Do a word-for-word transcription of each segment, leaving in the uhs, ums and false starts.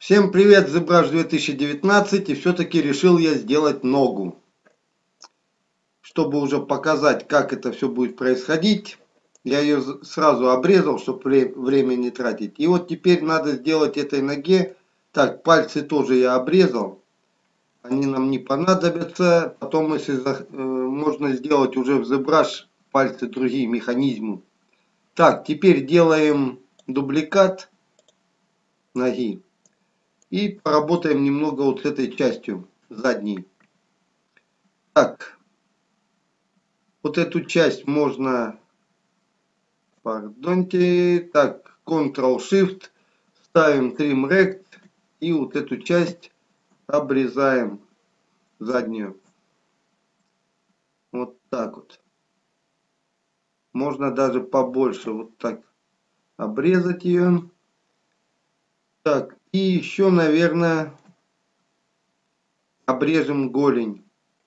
Всем привет, ZBrush две тысячи девятнадцать, и все-таки решил я сделать ногу. Чтобы уже показать, как это все будет происходить, я ее сразу обрезал, чтобы время не тратить. И вот теперь надо сделать этой ноге, так, пальцы тоже я обрезал, они нам не понадобятся. Потом, если э, можно сделать уже в ZBrush пальцы другие механизмы. Так, теперь делаем дубликат ноги. И поработаем немного вот с этой частью задней. Так, вот эту часть можно, пардоньте, так, контрол-шифт, ставим Trim Rect и вот эту часть обрезаем заднюю. Вот так вот. Можно даже побольше вот так обрезать ее. Так, и еще, наверное, обрежем голень.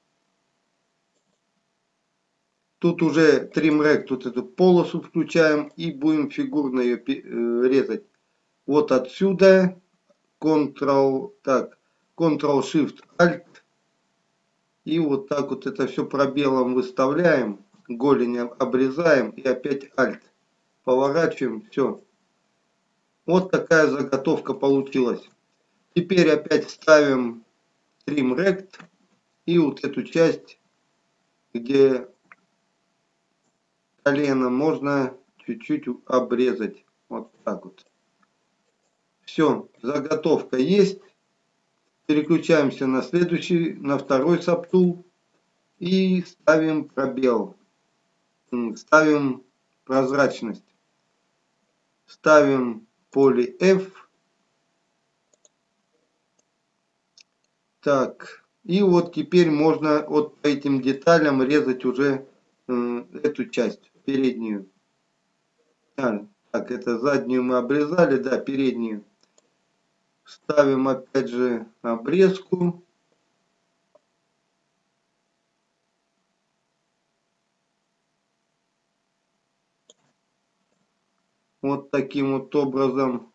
Тут уже Trim Rect, тут эту полосу включаем и будем фигурно ее резать. Вот отсюда Ctrl, так, Ctrl-Shift-Alt. И вот так вот это все пробелом выставляем. Голень обрезаем и опять Alt. Поворачиваем, все. Вот такая заготовка получилась. Теперь опять ставим Trim Rect. И вот эту часть, где колено, можно чуть-чуть обрезать. Вот так вот. Все, заготовка есть. Переключаемся на следующий, на второй сабтул. И ставим пробел. Ставим прозрачность. Ставим поле F. Так. И вот теперь можно вот по этим деталям резать уже э, эту часть, переднюю. А, так, это заднюю мы обрезали, да, переднюю. Ставим опять же обрезку. Вот таким вот образом.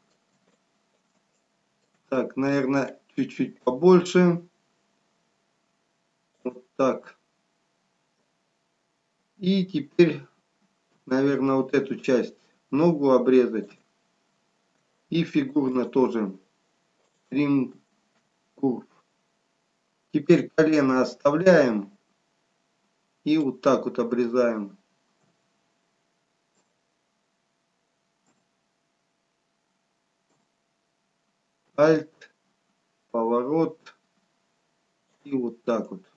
Так, наверное, чуть-чуть побольше. Вот так. И теперь, наверное, вот эту часть, ногу обрезать. И фигурно тоже. Trim Curve. Теперь колено оставляем. И вот так вот обрезаем. Alt, поворот. И вот так вот.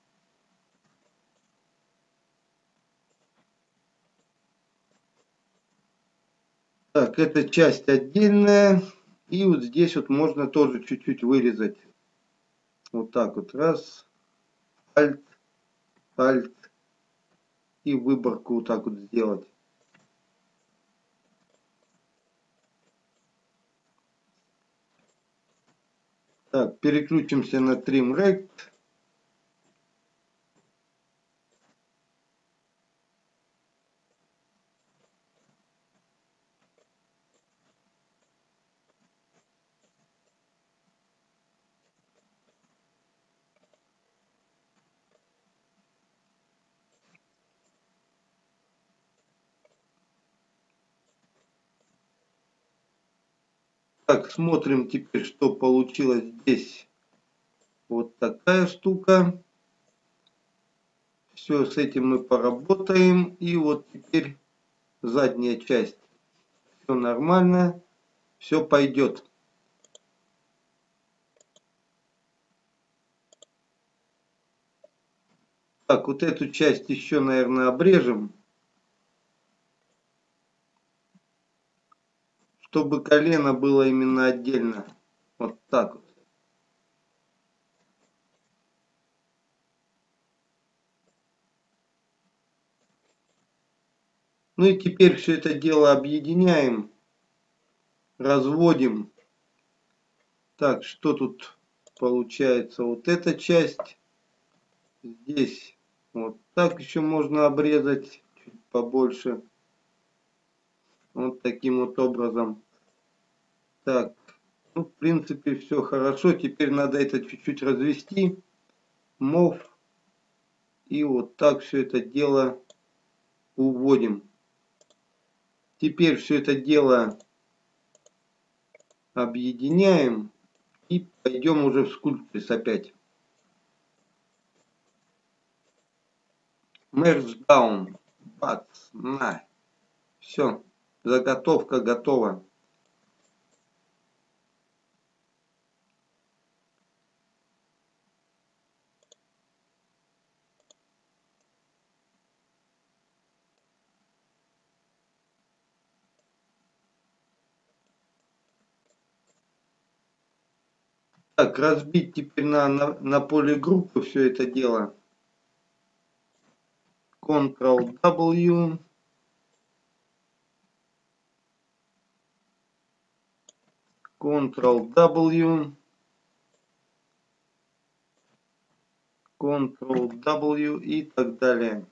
Так, эта часть отдельная. И вот здесь вот можно тоже чуть-чуть вырезать. Вот так вот. Раз. Alt, Alt. И выборку вот так вот сделать. Так, переключимся на Trim Rect. Так, смотрим теперь, что получилось здесь. Вот такая штука. Все, с этим мы поработаем. И вот теперь задняя часть. Все нормально. Все пойдет. Так, вот эту часть еще, наверное, обрежем. Чтобы колено было именно отдельно. Вот так вот. Ну и теперь все это дело объединяем. Разводим. Так, что тут получается? Вот эта часть. Здесь вот так еще можно обрезать. Чуть побольше. Вот таким вот образом. Так, Ну, в принципе, все хорошо. Теперь надо это чуть-чуть развести. Мов. И вот так все это дело уводим. Теперь все это дело объединяем. И пойдем уже в Sculptris опять. Merge down. Бац. На. Все. Заготовка готова. Так, разбить теперь на, на, на поле группы все это дело. Ctrl-W. Ctrl-W. Ctrl-W и так далее.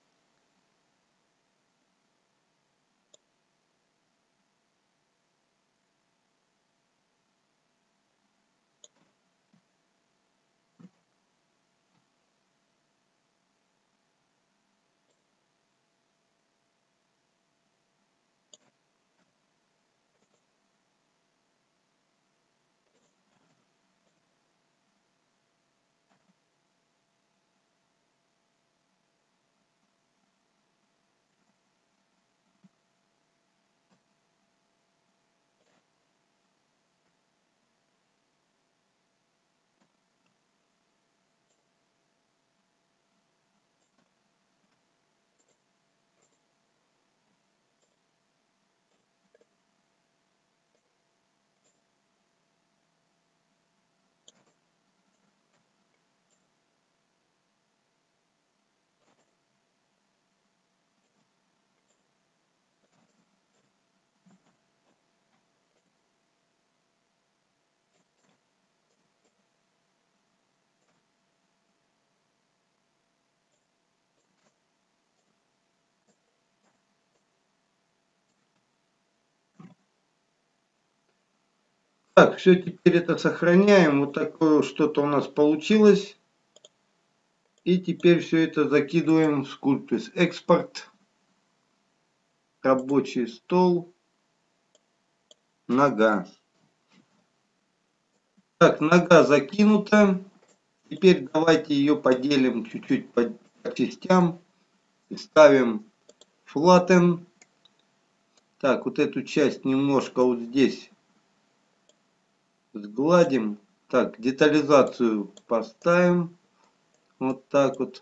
Так, все, теперь это сохраняем. Вот такое что-то у нас получилось. И теперь все это закидываем в Sculptris. Экспорт. Рабочий стол. Нога. Так, нога закинута. Теперь давайте ее поделим чуть-чуть по, по частям. И ставим flatten. Так, вот эту часть немножко вот здесь сгладим. Так, детализацию поставим. Вот так вот.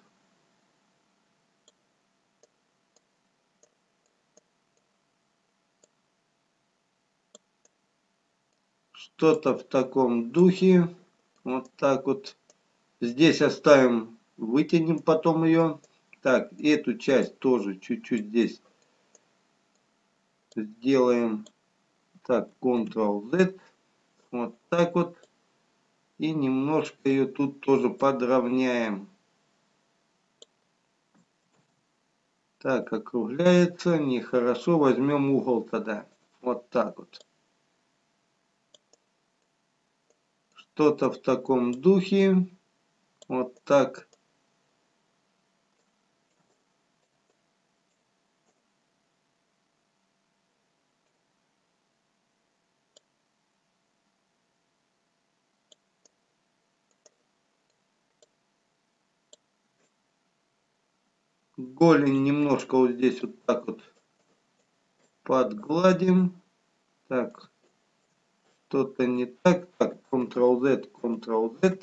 Что-то в таком духе. Вот так вот. Здесь оставим, вытянем потом ее. Так, эту часть тоже чуть-чуть здесь сделаем. Так, Ctrl-Z. Вот так вот. И немножко ее тут тоже подровняем. Так, округляется. Нехорошо. Возьмем угол тогда. Вот так вот. Что-то в таком духе. Вот так. Голень немножко вот здесь вот так вот подгладим. Так, что-то не так. Так, Ctrl-Z, Ctrl-Z.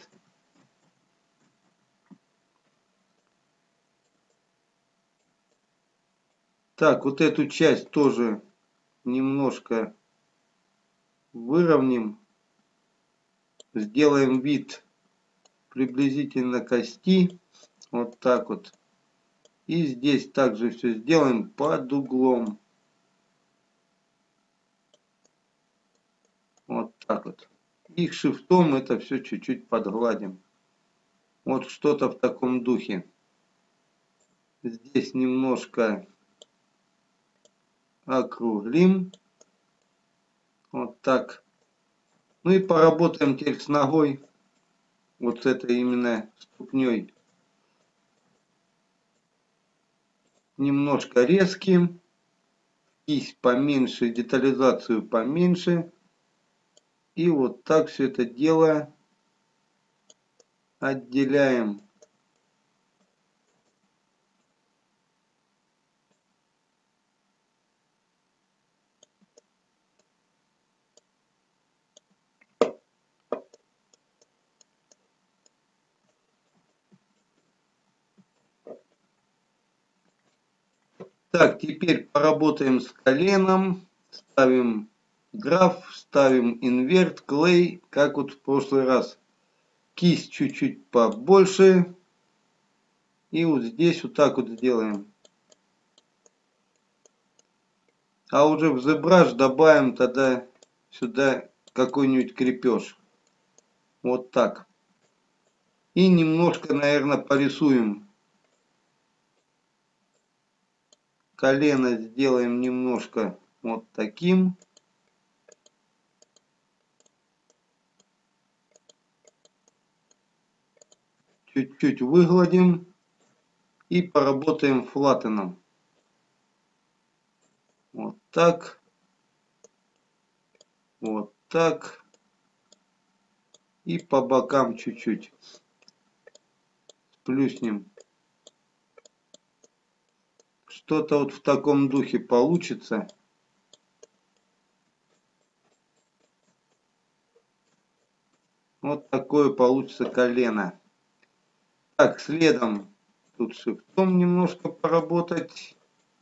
Так, вот эту часть тоже немножко выровняем. Сделаем вид приблизительно кости. Вот так вот. И здесь также все сделаем под углом. Вот так вот. И шифтом это все чуть-чуть подгладим. Вот что-то в таком духе. Здесь немножко округлим. Вот так. Ну и поработаем теперь с ногой. Вот с этой именно ступней. Немножко резким. Кисть поменьше, детализацию поменьше. И вот так все это дело отделяем. Так, теперь поработаем с коленом. Ставим граф, ставим инверт, клей, как вот в прошлый раз. Кисть чуть-чуть побольше. И вот здесь вот так вот сделаем. А уже в ZBrush добавим тогда сюда какой-нибудь крепеж. Вот так. И немножко, наверное, порисуем. Колено сделаем немножко вот таким. Чуть-чуть выгладим. И поработаем флаттеном. Вот так. Вот так. И по бокам чуть-чуть. Сплюснем. Что-то вот в таком духе получится. Вот такое получится колено. Так, следом тут шрифтом немножко поработать.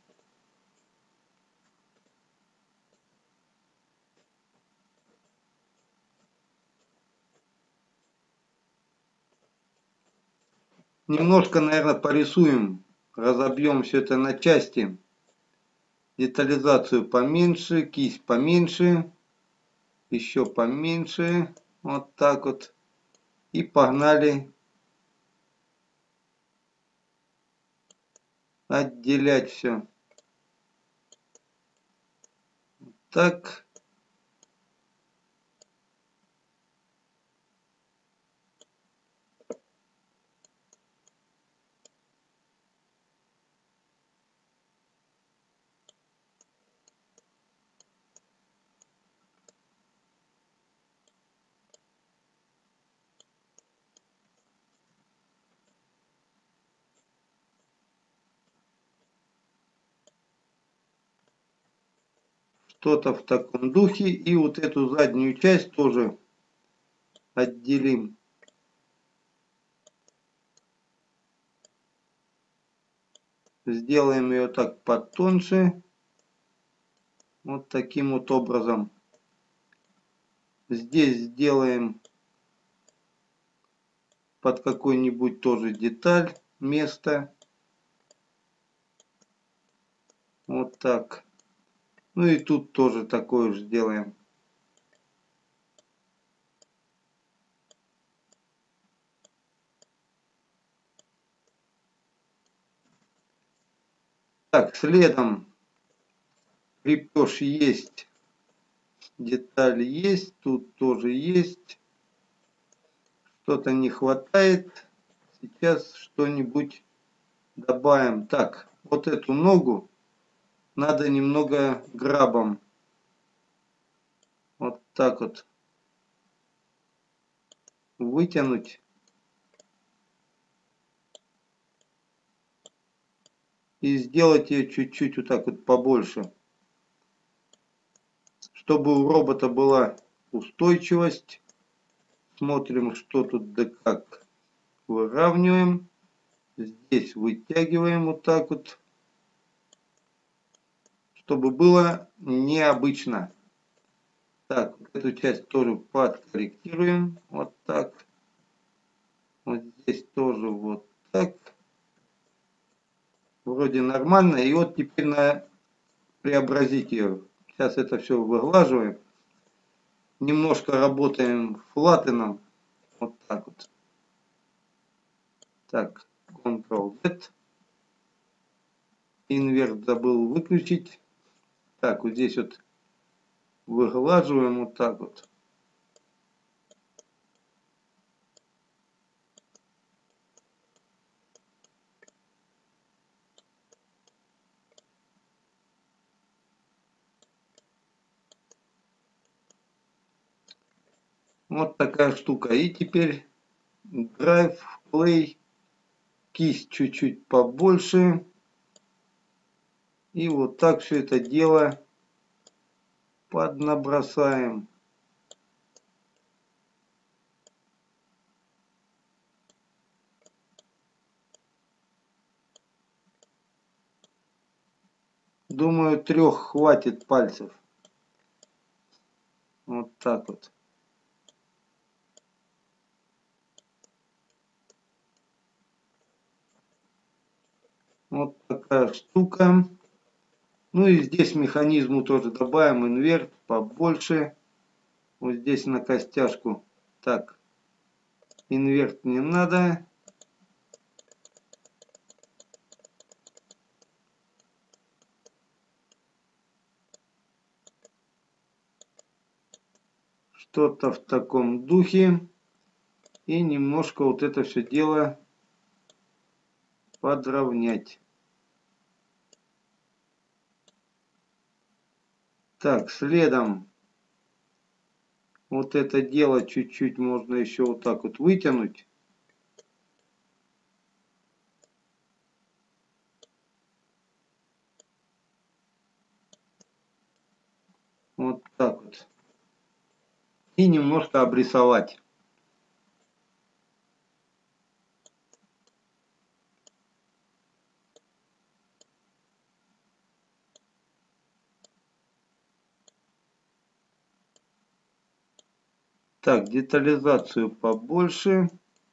Немножко, наверное, порисуем. Разобьем все это на части. Детализацию поменьше, кисть поменьше. Еще поменьше. Вот так вот. И погнали отделять все. Так. Что-то в таком духе. И вот эту заднюю часть тоже отделим. Сделаем ее так потоньше. Вот таким вот образом. Здесь сделаем под какой-нибудь тоже деталь место. Вот так. Ну и тут тоже такое же сделаем. Так, следом крепеж есть. Деталь есть. Тут тоже есть. Что-то не хватает. Сейчас что-нибудь добавим. Так, вот эту ногу надо немного грабом. Вот так вот вытянуть. И сделать ее чуть-чуть вот так вот побольше. Чтобы у робота была устойчивость. Смотрим, что тут да как. Выравниваем. Здесь вытягиваем вот так вот. Чтобы было необычно. Так, эту часть тоже подкорректируем. Вот так. Вот здесь тоже вот так. Вроде нормально. И вот теперь на преобразить ее. Сейчас это все выглаживаем. Немножко работаем флаттеном. Вот так вот. Так, контрол-Z. Инверт забыл выключить. Так, вот здесь вот выглаживаем вот так вот. Вот такая штука. И теперь драйв, клей, кисть чуть-чуть побольше. И вот так все это дело поднабросаем. Думаю, трех хватит пальцев. Вот так вот. Вот такая штука. Ну и здесь механизму тоже добавим инверт побольше. Вот здесь на костяшку. Так, инверт не надо. Что-то в таком духе. И немножко вот это все дело подровнять. Так, следом вот это дело чуть-чуть можно еще вот так вот вытянуть. Вот так вот. И немножко обрисовать. Так, детализацию побольше.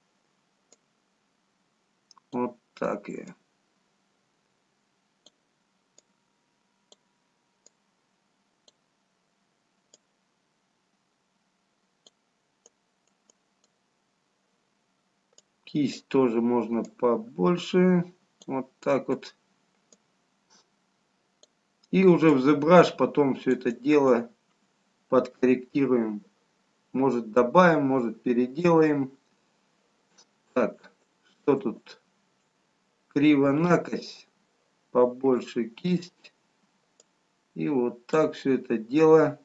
Вот так я. Кисть тоже можно побольше. Вот так вот. И уже в ZBrush потом все это дело подкорректируем. Может добавим, может переделаем. Так, что тут? Криво-накось. Побольше кисть. И вот так все это дело.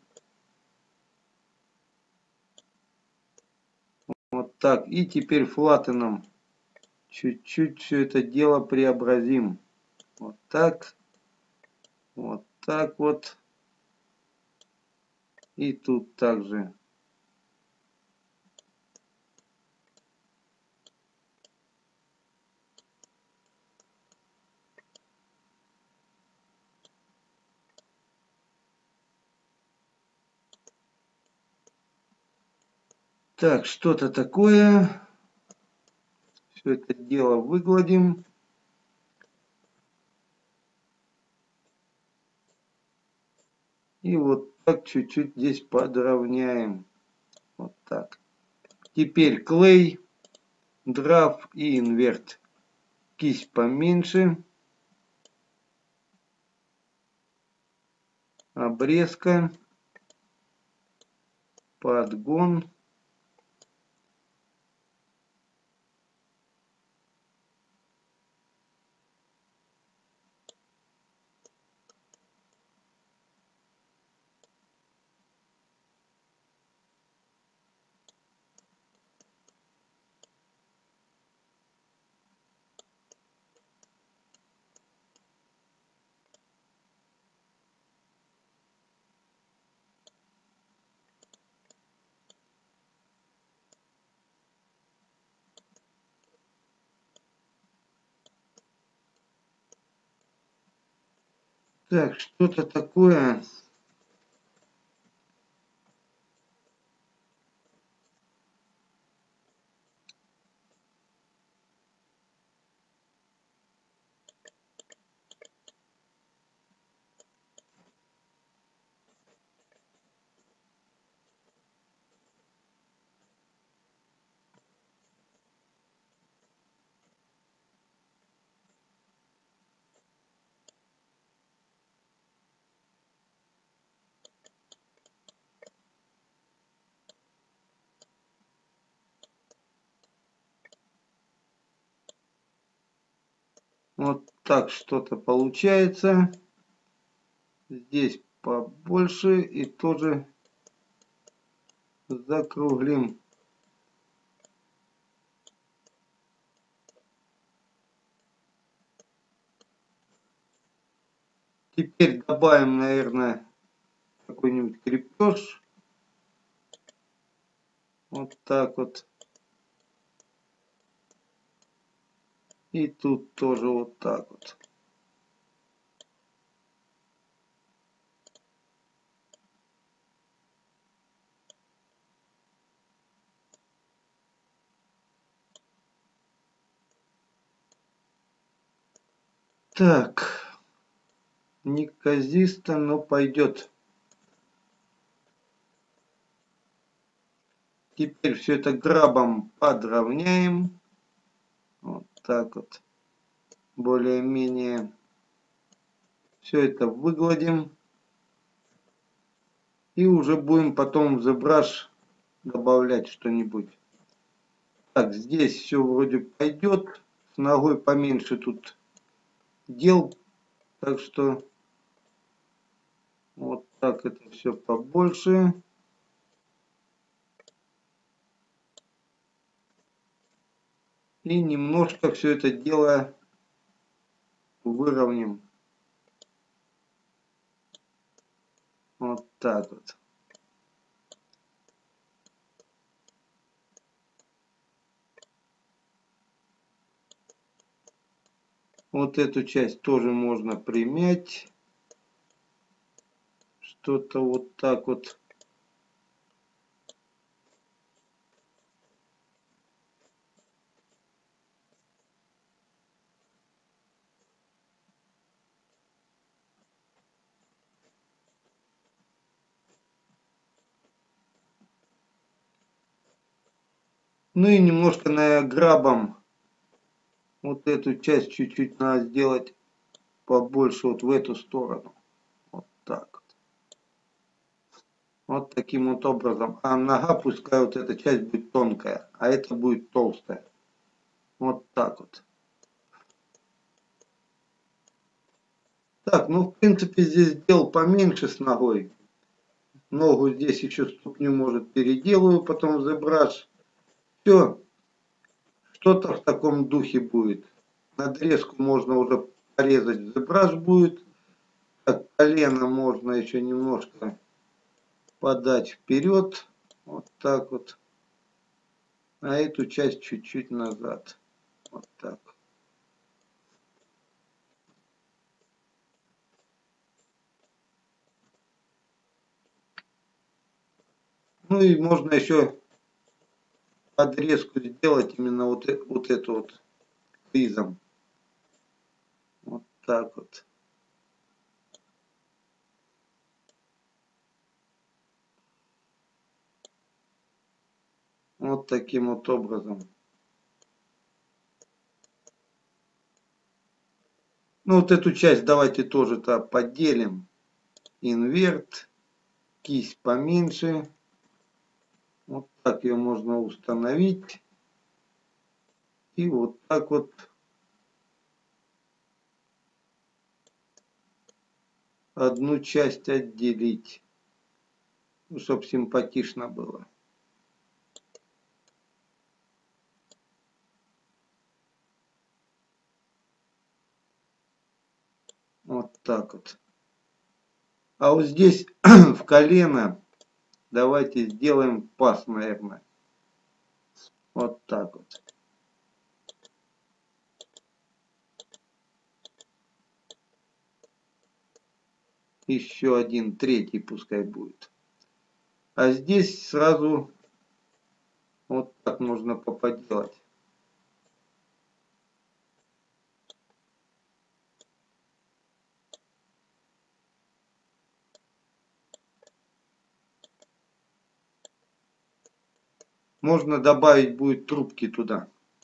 Вот так. И теперь флаттеном чуть-чуть все это дело преобразим. Вот так. Вот так вот. И тут также. Так, что-то такое. Все это дело выгладим. И вот так чуть-чуть здесь подровняем. Вот так. Теперь клей, драф и инверт. Кисть поменьше. Обрезка. Подгон. Так, что-то такое. Вот так что-то получается. Здесь побольше и тоже закруглим. Теперь добавим, наверное, какой-нибудь крепеж. Вот так вот. И тут тоже вот так вот. Так. Неказисто, но пойдет. Теперь все это грабом подровняем. Вот так вот. Более-менее. Все это выгладим. И уже будем потом в ZBrush добавлять что-нибудь. Так, здесь все вроде пойдет. С ногой поменьше тут дел. Так что вот так это все побольше. И немножко все это дело выровняем. Вот так вот. Вот эту часть тоже можно примять. Что-то вот так вот. Ну и немножко на грабом вот эту часть чуть-чуть надо сделать побольше вот в эту сторону. Вот так вот. Вот таким вот образом. А нога пускай вот эта часть будет тонкая, а это будет толстая. Вот так вот. Так, ну в принципе здесь дел поменьше с ногой. Ногу здесь еще ступню может переделаю потом в ZBrush. Все, что-то в таком духе будет. Надрезку можно уже порезать в ZBrush будет. Так, колено можно еще немножко подать вперед. Вот так вот. А эту часть чуть-чуть назад. Вот так. Ну и можно еще подрезку сделать именно вот, вот эту вот фризом. Вот так вот. Вот таким вот образом. Ну вот эту часть давайте тоже-то поделим. Инверт. Кисть поменьше. Вот так ее можно установить. И вот так вот одну часть отделить, чтобы симпатично было. Вот так вот. А вот здесь в колено давайте сделаем паз, наверное. Вот так вот. Еще один, третий пускай будет. А здесь сразу вот так можно поподелать. Можно добавить будет трубки туда.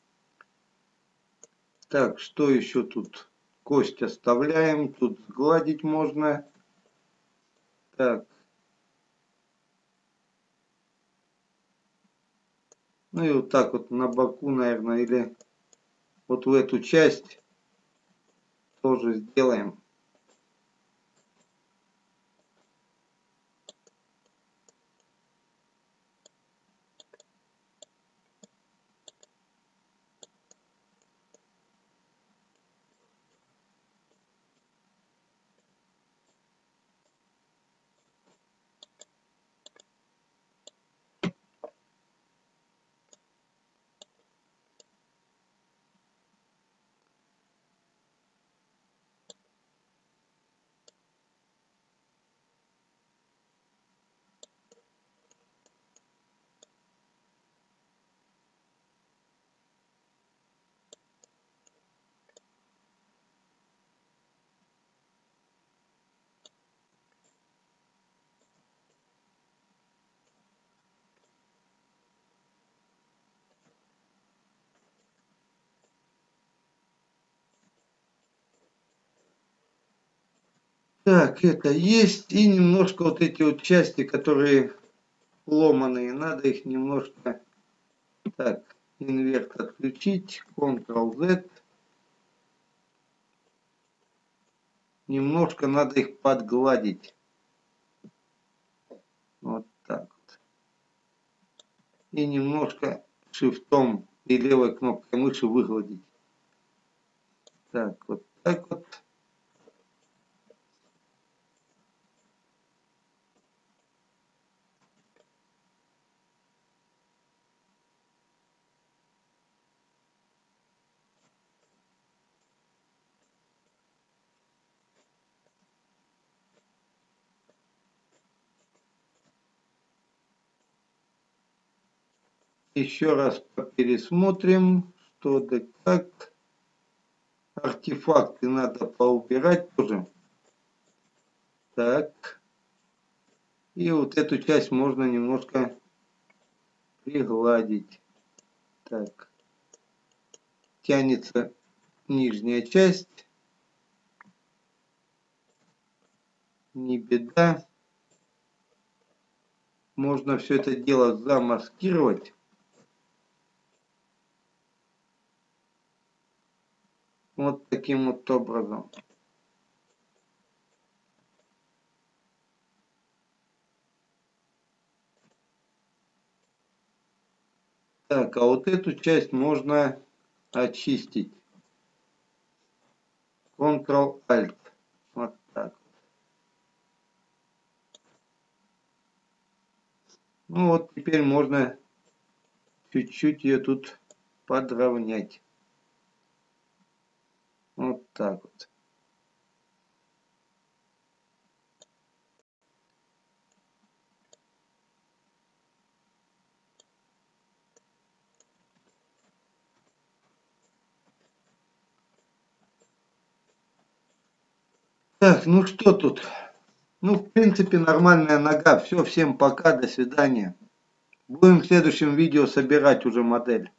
Так, что еще тут? Кость оставляем. Тут сгладить можно. Так. Ну и вот так вот на боку, наверное, или вот в эту часть тоже сделаем. Так, это есть. И немножко вот эти вот части, которые ломаные, надо их немножко... Так, инверт отключить, контрол зет. Немножко надо их подгладить. Вот так вот. И немножко шифтом и левой кнопкой мыши выгладить. Так, вот так вот. Еще раз пересмотрим, что да как. Артефакты надо поубирать тоже. Так. И вот эту часть можно немножко пригладить. Так. Тянется нижняя часть. Не беда. Можно все это дело замаскировать. Вот таким вот образом. Так, а вот эту часть можно очистить. контрол альт. Вот так. Ну вот теперь можно чуть-чуть ее тут подровнять. Вот так вот. Так, ну что тут? Ну, в принципе, нормальная нога. Все, всем пока, до свидания. Будем в следующем видео собирать уже модель.